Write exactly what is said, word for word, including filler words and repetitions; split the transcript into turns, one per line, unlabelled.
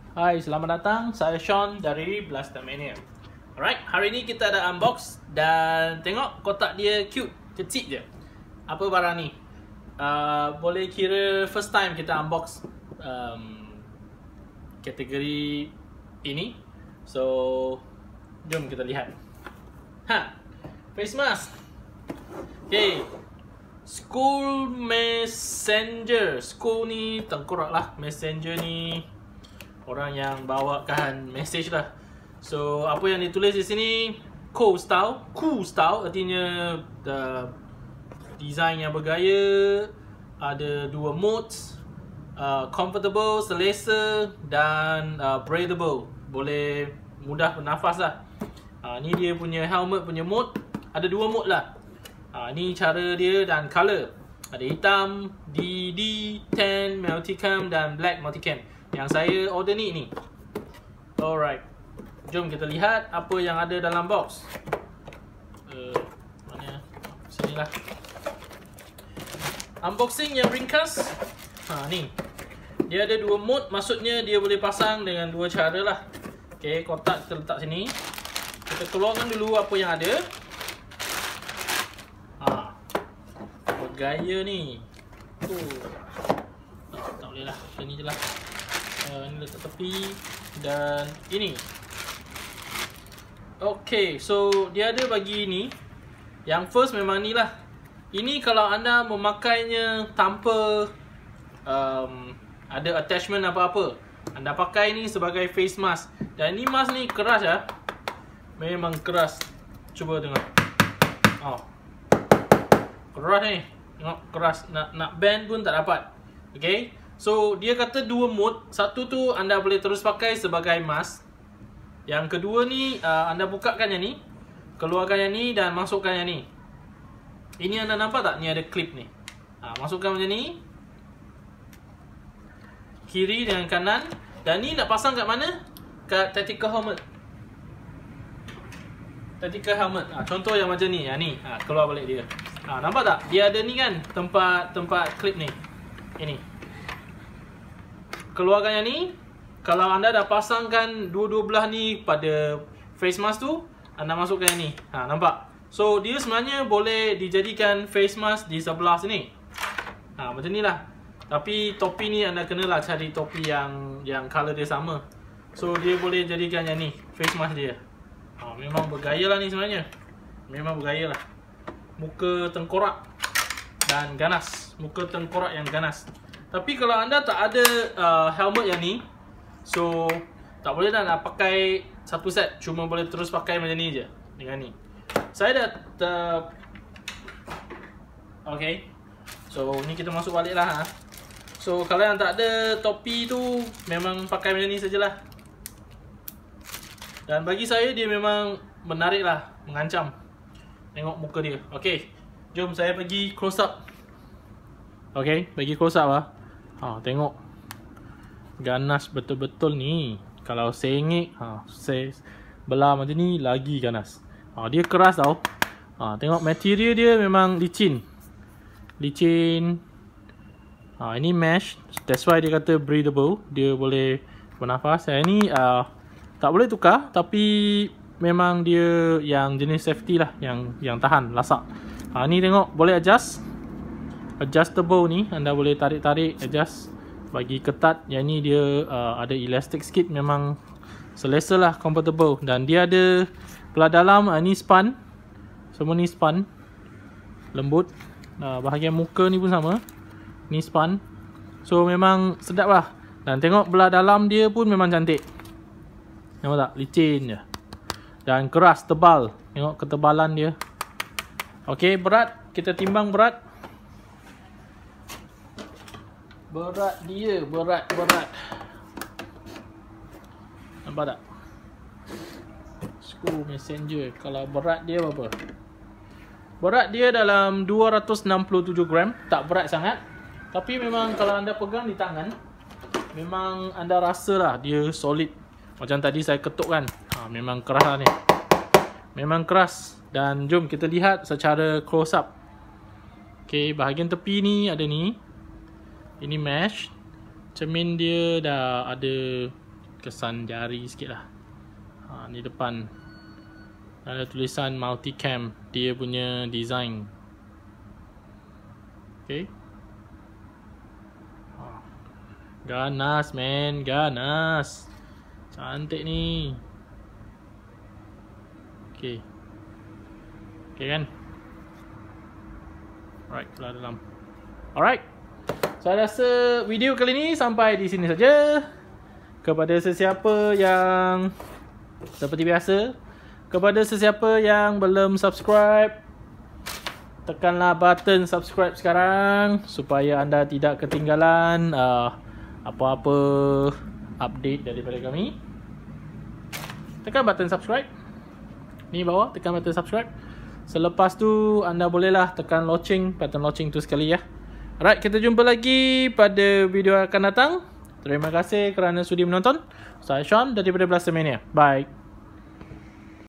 Hai, selamat datang. Saya Sean dari Blastermania. Alright, hari ni kita ada unbox dan tengok kotak dia cute, kecil je. Apa barang ni? Uh, boleh kira first time kita unbox um, kategori ini. So, jom kita lihat. Ha, face mask. Okay, School Messenger. School ni tengkorak lah. Messenger ni orang yang bawakan message lah. So apa yang ditulis di sini, cool style. Cool style artinya the design yang bergaya. Ada dua modes, uh, comfortable, selesa dan uh, breathable. Boleh mudah bernafas lah. uh, Ni dia punya helmet punya mode. Ada dua mode lah. uh, Ni cara dia dan color. Ada hitam, D D, tan, multicam dan black multicam. Yang saya order ni ni. Alright, jom kita lihat apa yang ada dalam box. uh, Mana? Sini lah. Unboxing yang ringkas. Ha, ni dia ada dua mode. Maksudnya dia boleh pasang dengan dua cara lah. Okay, kotak kita letak sini. Kita keluarkan dulu apa yang ada. Ha, bergaya ni. Oh, tak, tak boleh lah. Sini je lah. Uh, ini letak tepi. Dan ini. Okay, so dia ada bagi ni. Yang first memang ni lah. Ini kalau anda memakainya tanpa um, ada attachment apa-apa, anda pakai ni sebagai face mask. Dan ni mask ni keras ya. Memang keras. Cuba tengok. Oh, keras ni. Tengok, keras. Nak, nak bend pun tak dapat. Okay, so dia kata dua mode. Satu tu anda boleh terus pakai sebagai mask. Yang kedua ni uh, anda bukakan yang ni, keluarkan yang ni dan masukkan yang ni. Ini anda nampak tak? Ni ada clip ni. Ha, masukkan macam ni, kiri dengan kanan. Dan ni nak pasang kat mana? Kat tactical helmet. Tactical helmet. Ha, contoh yang macam ni. Ha, ni. Ha, keluar balik dia. Ha, nampak tak? Dia ada ni kan, tempat tempat clip ni. Ini. Keluarkan yang ni. Kalau anda dah pasangkan dua-dua belah ni pada face mask tu, anda masukkan yang ni. Ha, nampak? So dia sebenarnya boleh dijadikan face mask di sebelah sini. Ha, macam ni lah. Tapi topi ni anda kenalah cari topi yang yang color dia sama. So dia boleh jadikan yang ni face mask dia. Ha, memang bergaya lah ni sebenarnya. Memang bergaya lah. Muka tengkorak dan ganas. Muka tengkorak yang ganas. Tapi kalau anda tak ada uh, helmet yang ni, so tak boleh dah nak pakai satu set. Cuma boleh terus pakai macam ni je. Dengan ni. Saya dah ter... Okay, so ni kita masuk balik lah ha. So kalau yang tak ada topi tu, memang pakai macam ni sajalah. Dan bagi saya dia memang menarik lah, mengancam. Tengok muka dia. Okay, jom saya pergi close up. Okay, pergi close up lah. Ha, tengok. Ganas betul-betul ni. Kalau sengit, ha, saya belah macam ni lagi ganas. Ha, dia keras tau. Ha, tengok material dia memang licin. Licin. Ha, ini mesh. That's why dia kata breathable. Dia boleh bernafas. Yang ni uh, tak boleh tukar. Tapi memang dia yang jenis safety lah. Yang yang tahan lasak. Ha, ni tengok boleh adjust. Adjustable ni. Anda boleh tarik-tarik adjust. Bagi ketat. Yang ni dia uh, ada elastic sikit. Memang selesa lah, comfortable. Dan dia ada belah dalam, uh, ni span. Semua ni span. Lembut. uh, Bahagian muka ni pun sama. Ni span. So memang sedap lah. Dan tengok belah dalam dia pun memang cantik. Nampak tak? Licin je. Dan keras, tebal. Tengok ketebalan dia. Ok, berat. Kita timbang berat. Berat dia, berat, berat. Nampak tak? School Messenger. Kalau berat dia berapa? Berat dia dalam dua ratus enam puluh tujuh gram. Tak berat sangat. Tapi memang kalau anda pegang di tangan, memang anda rasa lah dia solid. Macam tadi saya ketuk kan. Ha, memang keras lah ni. Memang keras. Dan jom kita lihat secara close up. Ok, bahagian tepi ni ada ni. Ini mesh. Cermin dia dah ada kesan jari sikit lah. Ha, ni depan ada tulisan multicam, dia punya design. Okay. Ha. Ganas man, ganas. Cantik ni. Okay. Okay kan? Alright, keluar dalam. Alright. Saya rasa video kali ni sampai di sini saja. Kepada sesiapa yang seperti biasa, kepada sesiapa yang belum subscribe, tekanlah button subscribe sekarang supaya anda tidak ketinggalan uh, apa-apa update daripada kami. Tekan button subscribe. Ni bawah, tekan button subscribe. Selepas tu anda bolehlah tekan loceng, button loceng tu sekali ya. Alright, kita jumpa lagi pada video akan datang. Terima kasih kerana sudi menonton. Saya Sean daripada Blastermania. Bye.